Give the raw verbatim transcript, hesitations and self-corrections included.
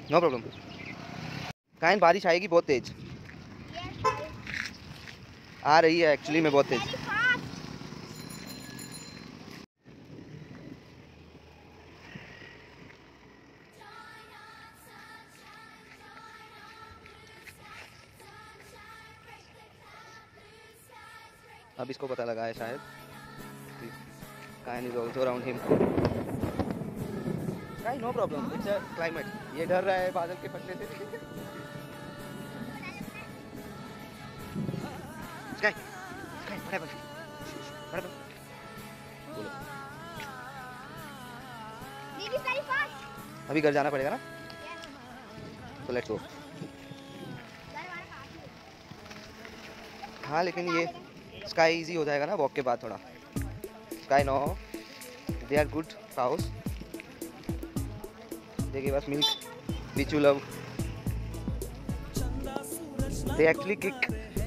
No problem. Kine बारिश आएगी बहुत तेज। आ रही है एक्चुअली में बहुत तेज। अब इसको पता लगा है शायद। Kine is also around him. Kine no problem, it's a climate. ये डर रहा है बादल के फटने से। Sky, Sky, what happened? What happened? बोलो। This is very fast. अभी घर जाना पड़ेगा ना, तो लेट्स गो। हाँ लेकिन ये स्काई इजी हो जाएगा ना वॉक के बाद थोड़ा। Sky no, they are good cows, they give us milk which you love. They actually kick